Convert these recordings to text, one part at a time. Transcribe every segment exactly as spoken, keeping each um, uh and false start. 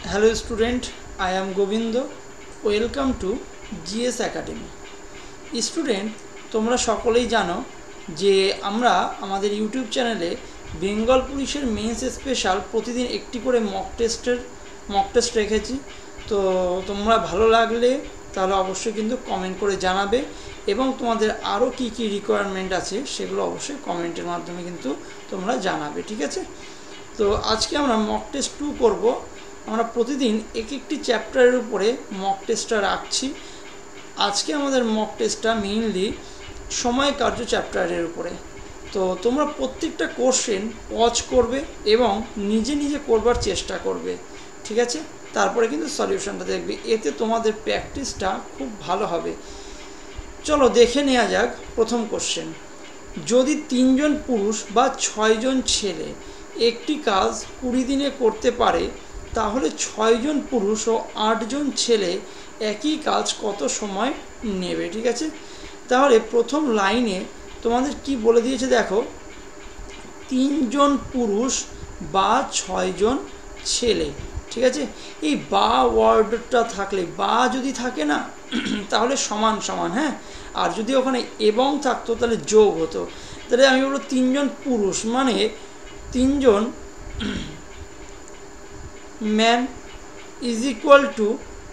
Hello student, I am Govindo. Welcome to G S Academy. Student, তোমরা সকলেই জানো যে আমরা আমাদের ইউটিউব চ্যানেলে বেঙ্গল পুলিশের মেন্স স্পেশাল প্রতিদিন একটি করে মক টেস্টের মক টেস্ট রেখেছি। তো তোমরা ভালো লাগলে তাহলে অবশ্যই কিন্তু কমেন্ট করে জানাবে এবং তোমাদের আরও কী কী রিকোয়ারমেন্ট আছে সেগুলো অবশ্যই কমেন্টের মাধ্যমে কিন্তু তোমরা জানাবে, ঠিক আছে? তো আজকে আমরা মক টেস্ট টু করব। আমরা প্রতিদিন এক একটি চ্যাপ্টারের উপরে মক টেস্টটা রাখছি। আজকে আমাদের মক টেস্টটা মেইনলি সময় কার্য চ্যাপ্টারের উপরে। তো তোমরা প্রত্যেকটা কোশ্চেন ওয়াচ করবে এবং নিজে নিজে করবার চেষ্টা করবে, ঠিক আছে? তারপরে কিন্তু সলিউশনটা দেখবে, এতে তোমাদের প্র্যাকটিসটা খুব ভালো হবে। চলো দেখে নেওয়া যাক প্রথম কোশ্চেন। যদি তিনজন পুরুষ বা ছয়জন ছেলে একটি কাজ কুড়ি দিনে করতে পারে, তাহলে ছয়জন পুরুষ ও আটজন ছেলে একই কাজ কত সময় নেবে, ঠিক আছে? তাহলে প্রথম লাইনে তোমাদের কি বলে দিয়েছে দেখো, তিনজন পুরুষ বা ছয়জন ছেলে, ঠিক আছে? এই বা ওয়ার্ডটা থাকলে, বা যদি থাকে না তাহলে সমান সমান, হ্যাঁ, আর যদি ওখানে এবং থাকতো তাহলে যোগ হতো। তাহলে আমি বলবো তিনজন পুরুষ মানে তিনজন ম্যান ইজ ইকুয়াল টু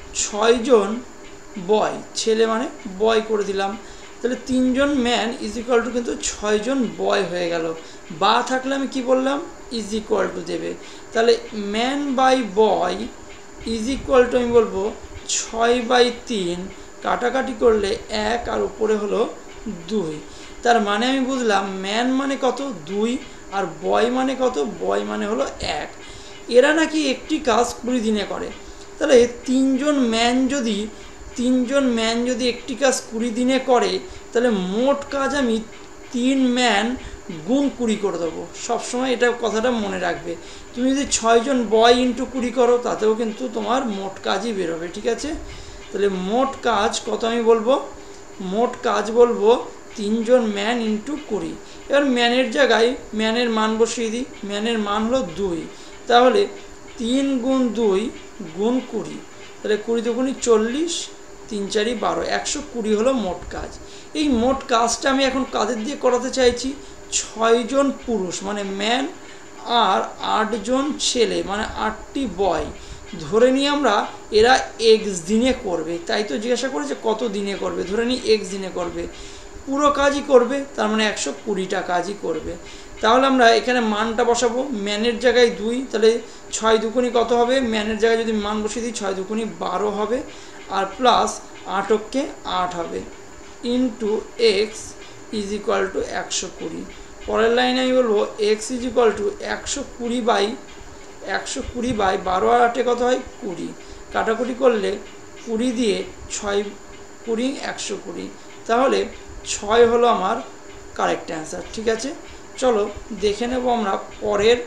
ছয়জন বয়, ছেলে মানে বয় করে দিলাম। তাহলে তিনজন ম্যান ইজ ইকুয়াল টু কিন্তু ছয়জন বয় হয়ে গেল। বা থাকলে আমি কি বললাম, ইজ ইকুয়াল টু দেবে। তাহলে man by boy is equal to আমি বলবো ছয় বাই তিন, কাটাকাটি করলে এক আর উপরে হলো দুই। তার মানে আমি বুঝলাম ম্যান মানে কত, দুই, আর বয় মানে কত, বয় মানে হলো এক। এরা নাকি একটি কাজ কুড়ি দিনে করে। তাহলে তিনজন ম্যান যদি তিনজন ম্যান যদি একটি কাজ কুড়ি দিনে করে, তাহলে মোট কাজ আমি তিন ম্যান গুণ কুড়ি করে দেবো। সবসময় এটা কথাটা মনে রাখবে। তুমি যদি ছয়জন বয় ইন্টু কুড়ি করো, তাতেও কিন্তু তোমার মোট কাজই বেরোবে, ঠিক আছে? তাহলে মোট কাজ কত আমি বলবো, মোট কাজ বলবো তিনজন ম্যান ইন্টু কুড়ি। এবার ম্যানের জায়গায় ম্যানের মান বসিয়ে দিই। ম্যানের মান হলো দুই, তাহলে তিন গুণ দুই গুণ কুড়ি, তাহলে কুড়ি দুগুণি চল্লিশ, তিন চারি বারো, একশো কুড়ি হলো মোট কাজ। এই মোট কাজটা আমি এখন কাদের দিয়ে করাতে চাইছি, ছয়জন পুরুষ মানে ম্যান আর আটজন ছেলে মানে আটটি বয় ধরে নিয়ে আমরা এরা এক্স দিনে করবে। তাই তো জিজ্ঞাসা করেছে কত দিনে করবে, ধরে নিই এক্স দিনে করবে, পুরো কাজই করবে, তার মানে একশো কুড়িটা কাজই করবে। তাহলে আমরা এখানে মানটা বসাবো, ম্যানের জায়গায় দুই, তাহলে ছয় দুকুনি কত হবে, ম্যানের জায়গায় যদি মান বসিয়ে দিই ছয় দুকুনি বারো হবে, আর প্লাস আটকে আট হবে, into x is equal to একশো কুড়ি। পরের লাইনে আমি বলবো এক্স ইজ ইকুয়াল টু একশো কুড়ি বাই একশো কুড়ি বাই বারো আর আটে কত হয়, কুড়ি, কাটাকুটি করলে কুড়ি দিয়ে ছয় কুড়ি একশো কুড়ি, তাহলে ছয় হলো আমার কারেক্ট অ্যান্সার, ঠিক আছে? চলো দেখে নেব আমরা পরের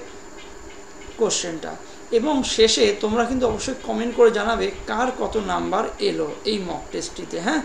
কোশ্চেনটা, এবং শেষে তোমরা কিন্তু অবশ্যই কমেন্ট করে জানাবে কার কত নাম্বার এলো এই মক টেস্টটিতে, হ্যাঁ?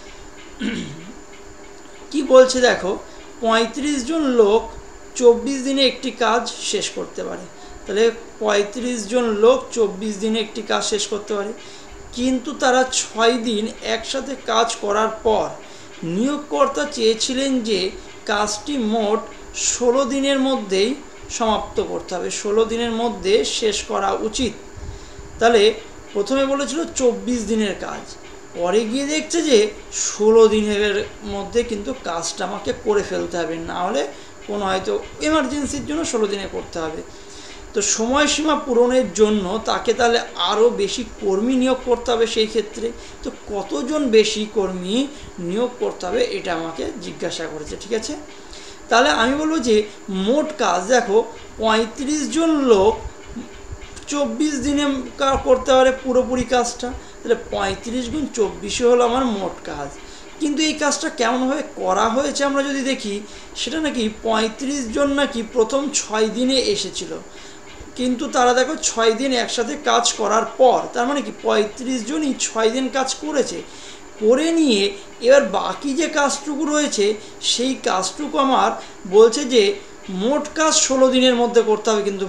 কি বলছে দেখো, পঁয়ত্রিশ জন লোক চব্বিশ দিনে একটি কাজ শেষ করতে পারে। তাহলে পঁয়ত্রিশ জন লোক চব্বিশ দিনে একটি কাজ শেষ করতে পারে, কিন্তু তারা ছয় দিন একসাথে কাজ করার পর নিয়োগকর্তা চেয়েছিলেন যে কাজটি মোট ষোলো দিনের মধ্যেই সমাপ্ত করতে হবে, ষোলো দিনের মধ্যে শেষ করা উচিত। তাহলে প্রথমে বলেছিল চব্বিশ দিনের কাজ, পরে গিয়ে দেখছে যে ষোলো দিনের মধ্যে কিন্তু কাজটা আমাকে করে ফেলতে হবে, না হলে কোনো হয়তো এমার্জেন্সির জন্য ষোলো দিনে করতে হবে। তো সময়সীমা পূরণের জন্য তাকে তাহলে আরও বেশি কর্মী নিয়োগ করতে হবে সেই ক্ষেত্রে। তো কতজন বেশি কর্মী নিয়োগ করতে হবে এটা আমাকে জিজ্ঞাসা করেছে, ঠিক আছে? তাহলে আমি বলবো যে মোট কাজ দেখো, পঁয়ত্রিশ জন লোক চব্বিশ দিনে করতে পারে পুরোপুরি কাজটা, তাহলে পঁয়ত্রিশ গুণ চব্বিশে হলো আমার মোট কাজ। কিন্তু এই কাজটা কেমনভাবে করা হয়েছে আমরা যদি দেখি, সেটা নাকি পঁয়ত্রিশ জন নাকি প্রথম ছয় দিনে এসেছিল, কিন্তু তারা দেখো ছয় দিন একসাথে কাজ করার পর, তার মানে কি পঁয়ত্রিশ জনই ছয় দিন কাজ করেছে, করে নিয়ে এবার বাকি যে কাজটুকু রয়েছে সেই কাজটুকু আমার বলছে যে মোট কাজ ষোলো দিনের মধ্যে করতে হবে। কিন্তু ভাই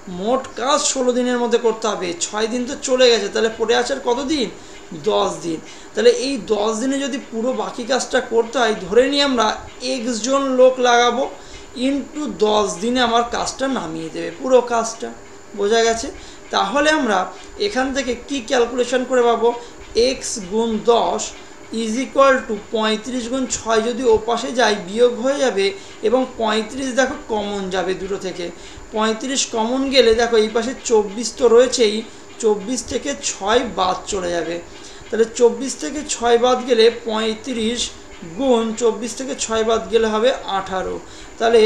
মোট কাজ ষোলো দিনের মধ্যে করতে হবে, ছয় দিন তো চলে গেছে, তাহলে পড়ে আছে আর কত দিন, দশ দিন। তাহলে এই দশ দিনে যদি পুরো বাকি কাজটা করতে হয়, ধরে নিই আমরা এক্স জন লোক লাগাবো, ইন্টু দশ দিনে আমার কাজটা নামিয়ে দেবে পুরো কাজটা, বোঝা গেছে? তাহলে আমরা এখান থেকে কি ক্যালকুলেশন করে পাবো, এক্স গুণ দশ ইজ ইকুয়াল টু পঁয়ত্রিশ গুণ ছয়, যদি ওপাশে যায় বিয়োগ হয়ে যাবে, এবং পঁয়ত্রিশ দেখো কমন যাবে দুটো থেকে, পঁয়ত্রিশ কমন গেলে দেখো এই পাশে চব্বিশ তো রয়েছেই, চব্বিশ থেকে ছয় বাদ চলে যাবে, তাহলে চব্বিশ থেকে ছয় বাদ গেলে পঁয়ত্রিশ গুণ চব্বিশ থেকে ছয় বাদ গেলে হবে আঠারো। তাহলে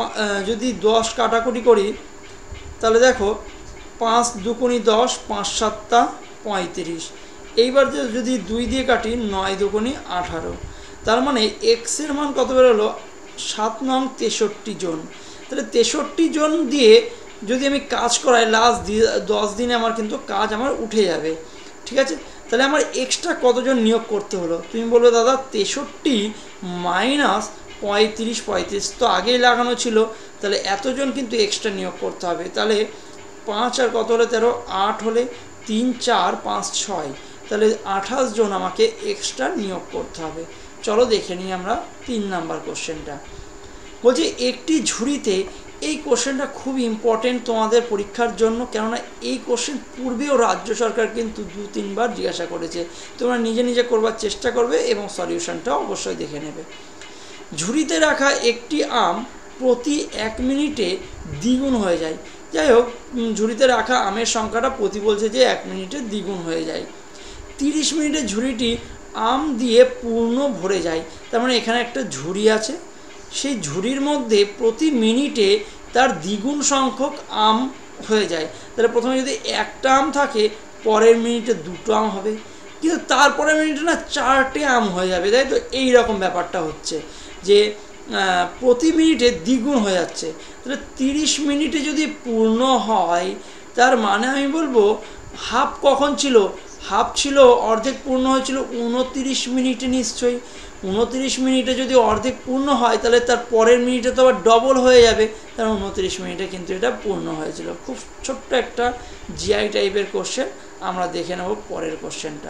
যদি দশ কাটাকুটি করি, তাহলে দেখো পাঁচ দুকুনি দশ, পাঁচ সাতটা পঁয়ত্রিশ, এইবার যদি দুই দিয়ে কাটি, নয় দুকুনি আঠারো, তার মানে এক্সের মান কত বেরোলো, সাত নং তেষট্টি জন। তাহলে তেষট্টি জন দিয়ে যদি আমি কাজ করাই লাস্ট দশ দিনে আমার কিন্তু কাজ আমার উঠে যাবে, ঠিক আছে? তাহলে আমার এক্সট্রা কতজন নিয়োগ করতে হলো, তুমি বলবে দাদা তেষট্টি মাইনাস পঁয়ত্রিশ, পঁয়ত্রিশ তো আগেই লাগানো ছিল, তাহলে এতজন কিন্তু এক্সট্রা নিয়োগ করতে হবে। তাহলে পাঁচ আর কত হলে তেরো, আট হলে তিন চার পাঁচ ছয়, তাহলে আঠাশ জন আমাকে এক্সট্রা নিয়োগ করতে হবে। চলো দেখে নিই আমরা তিন নাম্বার কোশ্চেনটা। বলছি একটি ঝুড়িতে, এই কোশ্চেনটা খুব ইম্পর্টেন্ট তোমাদের পরীক্ষার জন্য, কেননা এই কোশ্চেন পূর্বেও রাজ্য সরকার কিন্তু দু তিনবার জিজ্ঞাসা করেছে, তোমরা নিজে নিজে করবার চেষ্টা করবে এবং সলিউশনটা অবশ্যই দেখে নেবে। ঝুড়িতে রাখা একটি আম প্রতি এক মিনিটে দ্বিগুণ হয়ে যায়। যাই হোক, ঝুড়িতে রাখা আমের সংখ্যাটা প্রতি বলছে যে এক মিনিটে দ্বিগুণ হয়ে যায়। তিরিশ মিনিটে ঝুড়িটি আম দিয়ে পূর্ণ ভরে যায়, তার মানে এখানে একটা ঝুড়ি আছে, সেই ঝুড়ির মধ্যে প্রতি মিনিটে তার দ্বিগুণ সংখ্যক আম হয়ে যায়। তাহলে প্রথমে যদি একটা আম থাকে, পরের মিনিটে দুটো আম হবে, কিন্তু তারপরের মিনিটে না চারটে আম হয়ে যাবে, তাই তো? এই রকম ব্যাপারটা হচ্ছে যে প্রতি মিনিটে দ্বিগুণ হয়ে যাচ্ছে। তাহলে তিরিশ মিনিটে যদি পূর্ণ হয়, তার মানে আমি বলবো হাফ কখন ছিল, হাফ ছিল অর্ধেক পূর্ণ হয়েছিল উনতিরিশ মিনিটে নিশ্চয়ই। উনতিরিশ মিনিটে যদি অর্ধেক পূর্ণ হয়, তাহলে তার পরের মিনিটে তো আবার ডবল হয়ে যাবে, তার উনতিরিশ মিনিটে কিন্তু এটা পূর্ণ হয়েছিল। খুব ছোট্ট একটা জিআই টাইপের কোশ্চেন, আমরা দেখে নেব পরের কোশ্চেনটা।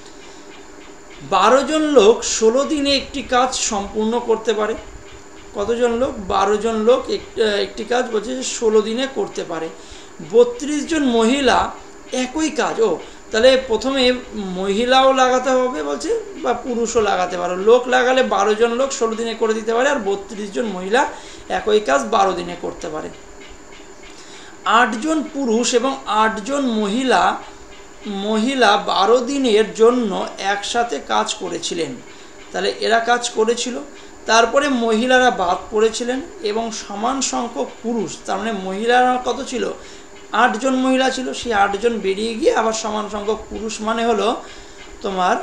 বারো জন লোক ষোলো দিনে একটি কাজ সম্পূর্ণ করতে পারে। কতজন লোক, বারো জন লোক একটি কাজ বলছে যে ষোলো দিনে করতে পারে। বত্রিশ জন মহিলা একই কাজ, ও তাহলে প্রথমে মহিলাও লাগাতে হবে বলছে, বা পুরুষও লাগাতে পারো। লোক লাগালে বারো জন লোক ষোলো দিনে করে দিতে পারে, আর বত্রিশ জন মহিলা একই কাজ বারো দিনে করতে পারে। আটজন পুরুষ এবং আটজন মহিলা মহিলা বারো দিনের জন্য একসাথে কাজ করেছিলেন। তাহলে এরা কাজ করেছিল, তারপরে মহিলারা বাদ পড়েছিলেন, এবং সমান সংখ্যক পুরুষ, তার মানে মহিলারা কত ছিল, আটজন মহিলা ছিল, সেই আটজন বেরিয়ে গিয়ে আবার সমান সংখ্যক পুরুষ, মানে হলো তোমার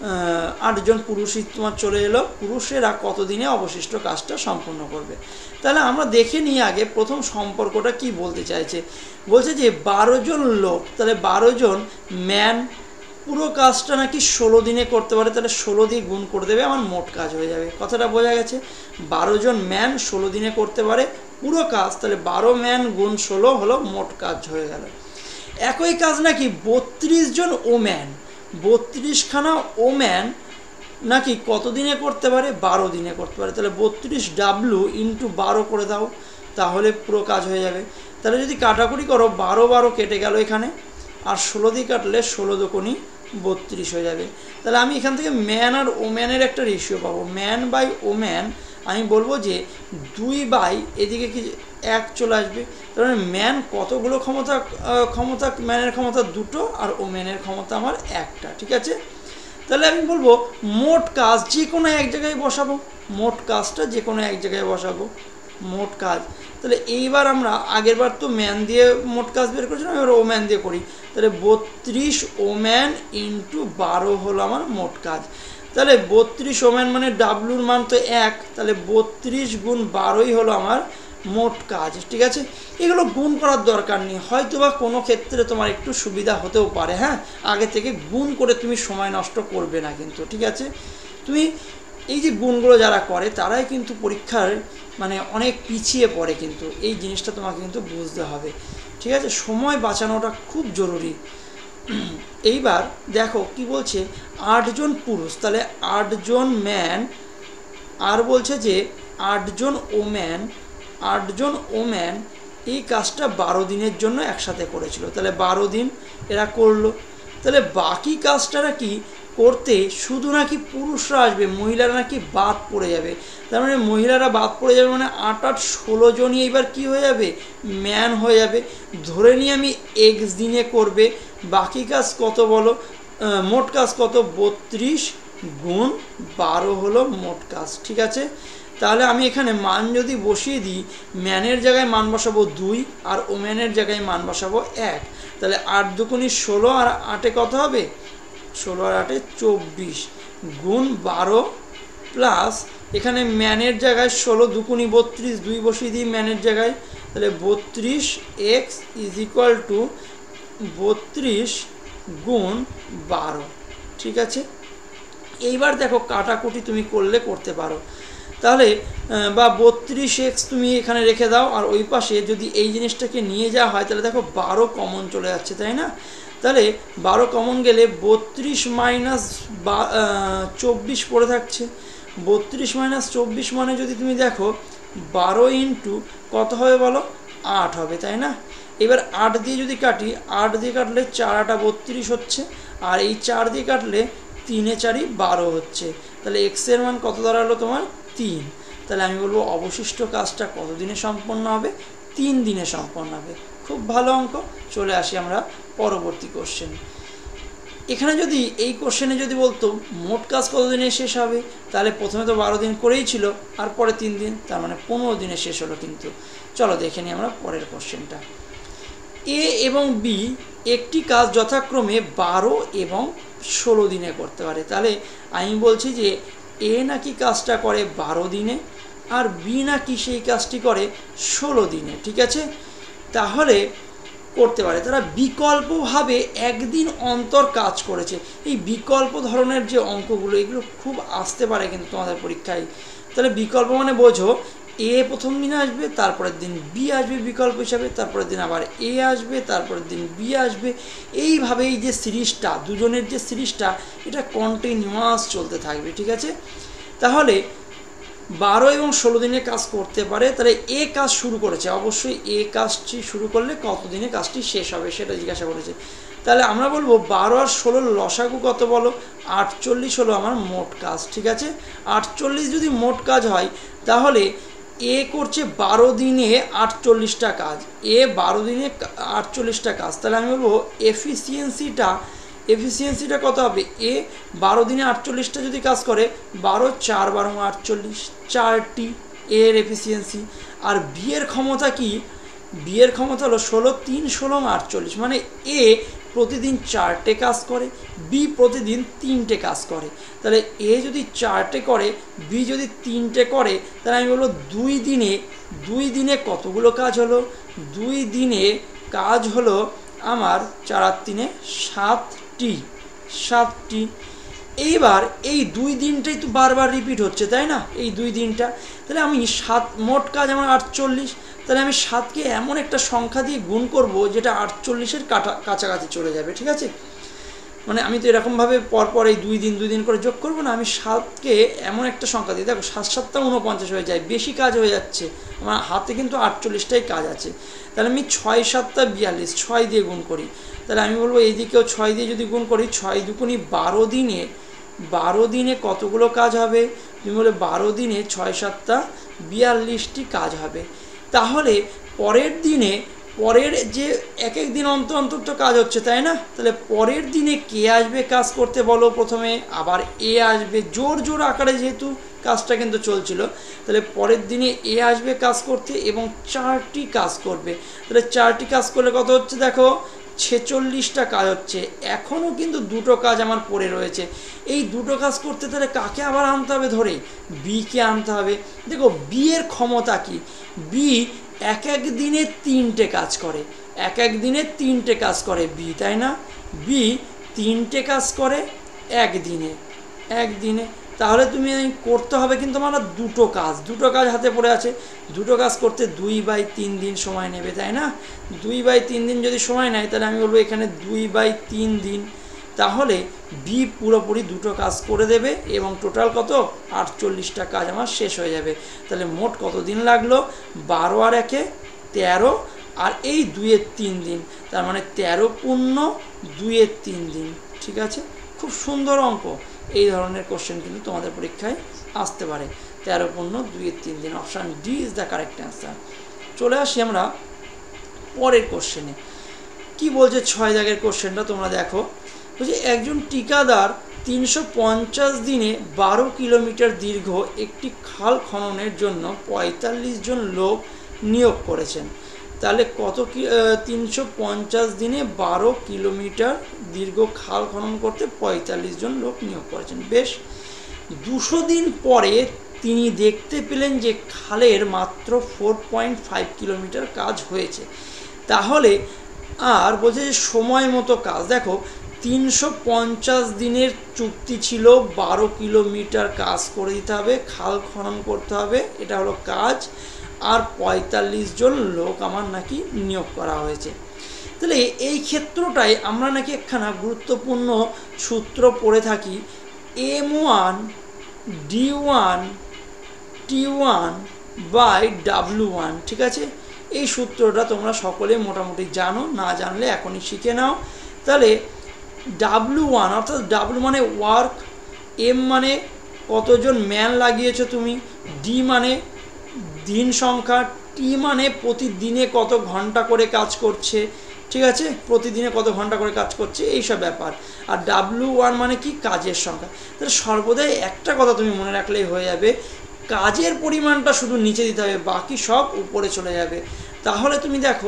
আটজন পুরুষই তোমার চলে এলো। পুরুষেরা কতদিনে অবশিষ্ট কাজটা সম্পূর্ণ করবে। তাহলে আমরা দেখে নিই আগে প্রথম সম্পর্কটা কি বলতে চাইছে। বলছে যে বারো জন লোক, তাহলে বারো জন ম্যান পুরো কাজটা নাকি ষোলো দিনে করতে পারে, তাহলে ষোলো দিয়ে গুণ করে দেবে, আমার মোট কাজ হয়ে যাবে। কথাটা বোঝা গেছে? বারো জন ম্যান ষোলো দিনে করতে পারে পুরো কাজ, তাহলে বারো ম্যান গুণ ষোলো হলো মোট কাজ হয়ে গেল। একই কাজ নাকি বত্রিশ জন ওম্যান, বত্রিশখানা ওম্যান নাকি কত দিনে করতে পারে, বারো দিনে করতে পারে। তাহলে বত্রিশ ডাব্লু ইন্টু বারো করে দাও, তাহলে পুরো কাজ হয়ে যাবে। তাহলে যদি কাটাকুটি করো, বারো বারো কেটে গেল এখানে, আর ষোলো দিয়ে কাটলে ষোলো দোকানি বত্রিশ হয়ে যাবে। তাহলে আমি এখান থেকে ম্যান আর ওম্যানের একটা রেশিও পাবো, ম্যান বাই ওম্যান। আমি বলবো যে দুই বাই এদিকে কি এক চলে আসবে, তার মানে ম্যান কতগুলো ক্ষমতা, ক্ষমতা ম্যানের ক্ষমতা দুটো, আর ওম্যানের ক্ষমতা আমার একটা, ঠিক আছে? তাহলে আমি বলবো মোট কাজ যে কোনো এক জায়গায় বসাবো, মোট কাজটা যে কোনো এক জায়গায় বসাবো, মোট কাজ। তাহলে এইবার আমরা আগের বার তো ম্যান দিয়ে মোট কাজ বের করেছিলাম, এবার ওম্যান দিয়ে করি। তাহলে বত্রিশ ওম্যান ইন্টু বারো হলো আমার মোট কাজ। তাহলে বত্রিশ ওম্যান মানে ডাব্লুর মান তো এক, তাহলে বত্রিশ গুণ বারোই হলো আমার মোট কাজ, ঠিক আছে? এগুলো গুণ করার দরকার নেই, হয়তো বা কোনো ক্ষেত্রে তোমার একটু সুবিধা হতেও পারে। হ্যাঁ, আগে থেকে গুণ করে তুমি সময় নষ্ট করবে না কিন্তু, ঠিক আছে? তুমি এই যে গুণগুলো যারা করে তারাই কিন্তু পরীক্ষার মানে অনেক পিছিয়ে পড়ে, কিন্তু এই জিনিসটা তোমাকে কিন্তু বুঝতে হবে, ঠিক ঠিক আছে, সময় বাঁচানোটা খুব জরুরি। এইবার দেখো কি বলছে, আটজন পুরুষ, তাহলে আটজন ম্যান, আর বলছে যে আটজন ওম্যান, আটজন ওম্যান এই কাজটা বারো দিনের জন্য একসাথে করেছিল। তাহলে বারো দিন এরা করলো। তাহলে বাকি কাজটারা কি করতে শুধু নাকি পুরুষরা আসবে, মহিলারা নাকি বাদ পড়ে যাবে। তার মানে মহিলারা বাদ পড়ে যাবে, মানে আট আট ষোলো জনই এবার কি হয়ে যাবে, ম্যান হয়ে যাবে। ধরে নিয়ে আমি এক্স দিনে করবে, বাকি কাজ কত বলো, মোট কাজ কত, বত্রিশ গুণ বারো হলো মোট কাজ। ঠিক আছে, তাহলে আমি এখানে মান যদি বসিয়ে দিই, ম্যানের জায়গায় মান বসাবো দুই, আর ওম্যানের জায়গায় মান বসাবো এক। তাহলে আট দুগুণি ষোলো, আর আটে কত হবে, ষোলো আর আটে চব্বিশ গুণ বারো, প্লাস এখানে ম্যানের জায়গায় ষোলো দুগুণি বত্রিশ, দুই বসিয়ে দিই ম্যানের জায়গায়, তাহলে বত্রিশ এক্স ইজ ইকুয়াল টু বত্রিশ গুণ বারো। ঠিক আছে, এইবার দেখো কাটাকুটি তুমি করলে করতে পারো, তাহলে বা বত্রিশ এক্স তুমি এখানে রেখে দাও, আর ওই পাশে যদি এই জিনিসটাকে নিয়ে যাওয়া হয় তাহলে দেখো বারো কমন চলে যাচ্ছে, তাই না? তাহলে বারো কমন গেলে বত্রিশ মাইনাস বা চব্বিশ পড়ে থাকছে। বত্রিশ মাইনাস চব্বিশ মানে যদি তুমি দেখো বারো ইন্টু কত হবে বলো, আট হবে, তাই না? এবার আট দিয়ে যদি কাটি, আট দিয়ে কাটলে চার আটা বত্রিশ হচ্ছে, আর এই চার দিয়ে কাটলে তিনে চারি বারো হচ্ছে। তাহলে এক্সের মান কত দাঁড়ালো তোমার, তিন। তাহলে আমি বলবো অবশিষ্ট কাজটা কত দিনে সম্পন্ন হবে, তিন দিনে সম্পন্ন হবে। খুব ভালো অঙ্ক। চলে আসি আমরা পরবর্তী কোশ্চেন। এখানে যদি এই কোশ্চেনে যদি বলতো মোট কাজ কত দিনে শেষ হবে, তাহলে প্রথমে তো বারো দিন করেই ছিল, আর পরে তিন দিন, তার মানে পনেরো দিনে শেষ হলো। কিন্তু চলো দেখে নিই আমরা পরের কোশ্চেনটা। এ এবং বি একটি কাজ যথাক্রমে বারো এবং ষোলো দিনে করতে পারে। তাহলে আমি বলছি যে এ নাকি কাজটা করে বারো দিনে, আর বি নাকি সেই কাজটি করে ষোলো দিনে। ঠিক আছে, তাহলে করতে পারে, তারা বিকল্পভাবে একদিন অন্তর কাজ করেছে। এই বিকল্প ধরনের যে অঙ্কগুলো, এগুলো খুব আসতে পারে কিন্তু তোমাদের পরীক্ষায়। তাহলে বিকল্প মানে বোঝো, এ প্রথম দিন আসবে, তারপরের দিন বি আসবে বিকল্প হিসাবে, তারপরের দিন আবার এ আসবে, তারপরের দিন বি আসবে। এইভাবে এই যে সিরিজটা, দুজনের যে সিরিজটা, এটা কন্টিনিউয়াস চলতে থাকবে। ঠিক আছে, তাহলে বারো এবং ষোলো দিনে কাজ করতে পারে। তাহলে এ কাজ শুরু করেছে, অবশ্যই এ কাজটি শুরু করলে কত দিনে কাজটি শেষ হবে সেটা জিজ্ঞাসা করেছে। তাহলে আমরা বলবো বারো আর ষোলোর লসাগু কত বলো, আটচল্লিশ হলো আমার মোট কাজ। ঠিক আছে, আটচল্লিশ যদি মোট কাজ হয়, তাহলে এ করছে বারো দিনে আটচল্লিশটা কাজ, এ বারো দিনে আটচল্লিশটা কাজ। তাহলে আমি বলবো এফিসিয়েন্সিটা এফিসিয়েন্সিটা কত হবে, এ বারো দিনে আটচল্লিশটা যদি কাজ করে, বারো চার বারো আটচল্লিশ, চারটি এর এফিসিয়েন্সি। আর বি এর ক্ষমতা কি, বি এর ক্ষমতা হলো ষোলো তিন ষোলো আটচল্লিশ, মানে এ প্রতিদিন চারটে কাজ করে, বি প্রতিদিন তিনটে কাজ করে। তাহলে এ যদি চারটে করে, বি যদি তিনটে করে, তাহলে আমি বলবো দুই দিনে দুই দিনে কতগুলো কাজ হলো, দুই দিনে কাজ হলো আমার চার আর তিনে সাতটি, সাতটি। এইবার এই দুই দিনটাই তো বারবার রিপিট হচ্ছে, তাই না? এই দুই দিনটা, তাহলে আমি সাত, মোট কাজ আমার আটচল্লিশ, তাহলে আমি সাতকে এমন একটা সংখ্যা দিয়ে গুণ করব যেটা আটচল্লিশের কাটা কাছাকাছি চলে যাবে। ঠিক আছে, মানে আমি তো এরকমভাবে পরপর এই দুই দিন দুই দিন করে যোগ করবো না, আমি সাতকে এমন একটা সংখ্যা দিই, দেখো সাত সাতটা উনপঞ্চাশ হয়ে যায়, বেশি কাজ হয়ে যাচ্ছে, আমার হাতে কিন্তু আটচল্লিশটাই কাজ আছে। তাহলে আমি ছয় সাতটা বিয়াল্লিশ, ছয় দিয়ে গুণ করি। তাহলে আমি বলবো এই দিকেও ছয় দিয়ে যদি গুণ করি, ছয় দুগুণি বারো দিনে, বারো দিনে কতগুলো কাজ হবে, তুমি বলে বারো দিনে ছয় সাতটা বিয়াল্লিশটি কাজ হবে। তাহলে পরের দিনে, পরের যে এক এক দিন অন্তর অন্তর তো কাজ হচ্ছে, তাই না? তাহলে পরের দিনে কে আসবে কাজ করতে বলো, প্রথমে আবার এ আসবে, জোর জোর আকারে যেহেতু কাজটা কিন্তু চলছিল, তাহলে পরের দিনে এ আসবে কাজ করতে এবং চারটি কাজ করবে। তাহলে চারটি কাজ করলে কত হচ্ছে দেখো, ছেচল্লিশটা কাজ হচ্ছে। এখনও কিন্তু দুটো কাজ আমার পড়ে রয়েছে, এই দুটো কাজ করতে তাহলে কাকে আবার আনতে হবে ধরে, বিকে আনতে হবে। দেখো বি এর ক্ষমতা কি, বি এক এক দিনে তিনটে কাজ করে, এক এক দিনে তিনটে কাজ করে বি, তাই না? বি তিনটে কাজ করে একদিনে, একদিনে। তাহলে তুমি করতে হবে কিন্তু আমার দুটো কাজ দুটো কাজ হাতে পড়ে আছে। দুটো কাজ করতে দুই বাই তিন দিন সময় নেবে, তাই না? দুই বাই তিন দিন যদি সময় নেয় তাহলে আমি বলবো এখানে দুই বাই তিন দিন, তাহলে বি পুরোপুরি দুটো কাজ করে দেবে এবং টোটাল কত আটচল্লিশটা কাজ আমার শেষ হয়ে যাবে। তাহলে মোট কত দিন লাগলো? বারো আর একে তেরো, আর এই দুইয়ের তিন দিন, তার মানে তেরো পূর্ণ দুইয়ের তিন দিন। ঠিক আছে, খুব সুন্দর অঙ্ক। এই ধরনের কোশ্চেন কিন্তু তোমাদের পরীক্ষায় আসতে পারে। তেরো পূর্ণ দুইয়ের তিন দিন, option D is the correct answer. চলে আসি আমরা পরের কোশ্চেনে। কি বলছে ছয় দাগের কোশ্চেনটা তোমরা দেখো। বলছে একজন ঠিকাদার তিনশো পঞ্চাশ দিনে বারো কিলোমিটার দীর্ঘ একটি খাল খননের জন্য পঁয়তাল্লিশ জন লোক নিয়োগ করেছেন। তাহলে কত কি তিনশো পঞ্চাশ দিনে বারো কিলোমিটার দীর্ঘ খাল খনন করতে পঁয়তাল্লিশ জন লোক নিয়োগ করেছেন। বেশ, দুশো দিন পরে তিনি দেখতে পেলেন যে খালের মাত্র ফোর পয়েন্ট ফাইভ কিলোমিটার কাজ হয়েছে। তাহলে আর বলছে যে সময় মতো কাজ, দেখো তিনশো পঞ্চাশ দিনের চুক্তি ছিল, বারো কিলোমিটার কাজ করে দিতে হবে, খাল খনন করতে হবে, এটা হলো কাজ, আর পঁয়তাল্লিশ জন লোক আমার নাকি নিয়োগ করা হয়েছে। তাহলে এই ক্ষেত্রটাই আমরা নাকি একখানা গুরুত্বপূর্ণ সূত্র পড়ে থাকি, M one D one T one by W one. ঠিক আছে, এই সূত্রটা তোমরা সকলে মোটামুটি জানো, না জানলে এখনই শিখে নাও। তাহলে ডাব্লু ওয়ান অর্থাৎ ডাব্লু মানে ওয়ার্ক, এম মানে কতজন ম্যান লাগিয়েছো তুমি, ডি মানে দিন সংখ্যা, টি মানে প্রতিদিনে কত ঘন্টা করে কাজ করছে। ঠিক আছে, প্রতিদিনে কত ঘন্টা করে কাজ করছে এইসব ব্যাপার। আর ডাব্লু ওয়ান মানে কি, কাজের সংখ্যা। তাহলে সর্বদাই একটা কথা তুমি মনে রাখলেই হয়ে যাবে, কাজের পরিমাণটা শুধু নিচে দিতে হবে, বাকি সব উপরে চলে যাবে। তাহলে তুমি দেখো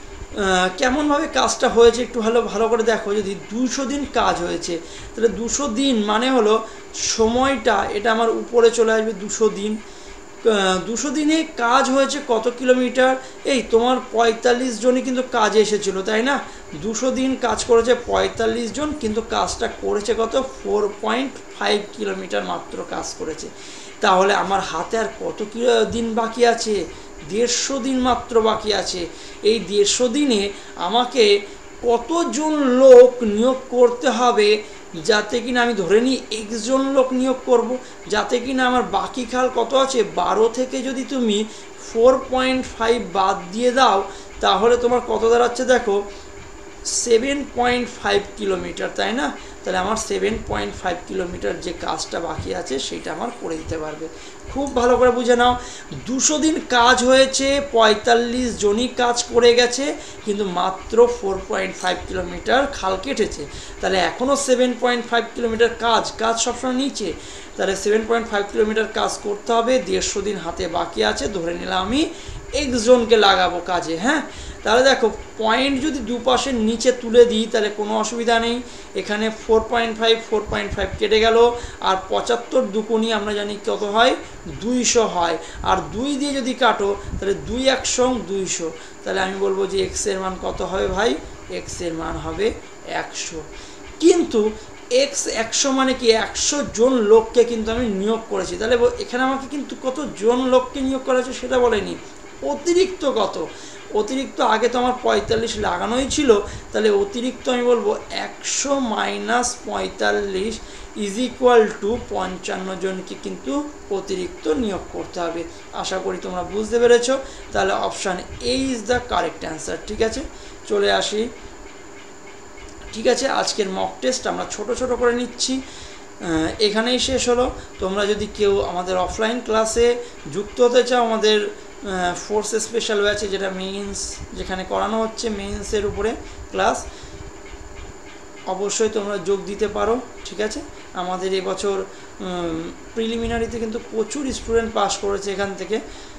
কেমনভাবে কাজটা হয়েছে একটু ভালো ভালো করে দেখো। যদি দুশো দিন কাজ হয়েছে, তাহলে দুশো দিন মানে হলো সময়টা এটা আমার উপরে চলে আসবে দুশো দিন। দুশো দিনে কাজ হয়েছে কত কিলোমিটার, এই তোমার পঁয়তাল্লিশ জনই কিন্তু কাজে এসেছিলো, তাই না? দুশো দিন কাজ করেছে পঁয়তাল্লিশ জন, কিন্তু কাজটা করেছে কত ফোর পয়েন্ট ফাইভ কিলোমিটার মাত্র কাজ করেছে। তাহলে আমার হাতে আর কত দিন বাকি আছে? দেড়শো দিন মাত্র বাকি আছে। এই দেড়শো দিনে আমাকে কতজন লোক নিয়োগ করতে হবে, যাতে কিনা আমি ধরে নিই এক্স জন লোক নিয়োগ করব, যাতে কিনা আমার বাকি খাল কত আছে, বারো থেকে যদি তুমি ফোর পয়েন্ট ফাইভ বাদ দিয়ে দাও তাহলে তোমার কত দাঁড়াচ্ছে দেখো, সেভেন পয়েন্ট ফাইভ কিলোমিটার, তাই না? তাহলে আমার সেভেন পয়েন্ট ফাইভ কিলোমিটার যে কাজটা বাকি আছে সেটা আমার করে দিতে পারবে। খুব ভালো করে বুঝে নাও, দুশো দিন কাজ হয়েছে, পঁয়তাল্লিশ জনই কাজ করে গেছে, কিন্তু মাত্র ফোর পয়েন্ট ফাইভ কিলোমিটার খাল কেটেছে। তাহলে এখনও সেভেন পয়েন্ট ফাইভ কিলোমিটার কাজ কাজ সবসময় নিচে। তাহলে সেভেন পয়েন্ট ফাইভ কিলোমিটার কাজ করতে হবে, দেড়শো দিন হাতে বাকি আছে, ধরে নিলাম আমি এক্স জনকে লাগাবো কাজে। হ্যাঁ, তাহলে দেখো পয়েন্ট যদি দুপাশের নিচে তুলে দিই তাহলে কোনো অসুবিধা নেই। এখানে four point five four point five কেটে গেল, আর পঁচাত্তর দুকুনি আমরা জানি কত হয়, দুইশো হয়। আর দুই দিয়ে যদি কাটো তাহলে দুই একশো দুইশো, তাহলে আমি বলবো যে এক্সের মান কত হবে ভাই, এক্সের মান হবে একশো। কিন্তু এক্স একশো মানে কি, একশো জন লোককে কিন্তু আমি নিয়োগ করেছি। তাহলে এখানে আমাকে কিন্তু কত জন লোককে নিয়োগ করা হয়েছে সেটা বলেনি, অতিরিক্ত কত, অতিরিক্ত আগে তো আমার পঁয়তাল্লিশ লাগানোই ছিল, তাহলে অতিরিক্ত আমি বলবো একশো মাইনাস পঁয়তাল্লিশ ইজ ইকুয়াল টু পঞ্চান্ন জনকে কিন্তু অতিরিক্ত নিয়োগ করতে হবে। আশা করি তোমরা বুঝতে পেরেছো। তাহলে option A is the correct answer. ঠিক আছে, চলে আসি। ঠিক আছে, আজকের মক টেস্ট আমরা ছোট ছোট করে নিচ্ছি, এখানেই শেষ হলো। তোমরা যদি কেউ আমাদের অফলাইন ক্লাসে যুক্ত হতে চাও, আমাদের ফোর্স স্পেশাল ব্যাচে যেটা মেইনস যেখানে করানো হচ্ছে, মেইনসের উপরে ক্লাস, অবশ্যই তোমরা যোগ দিতে পারো। ঠিক আছে, আমাদের এবছর প্রিলিমিনারিতে কিন্তু প্রচুর স্টুডেন্ট পাস করেছে এখান থেকে।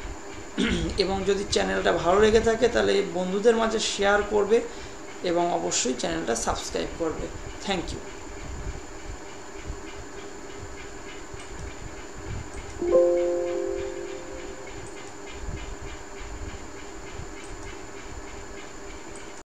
এবং যদি চ্যানেলটা ভালো লেগে থাকে তাহলে বন্ধুদের মাঝে শেয়ার করবে এবং অবশ্যই চ্যানেলটা সাবস্ক্রাইব করবে। Thank you.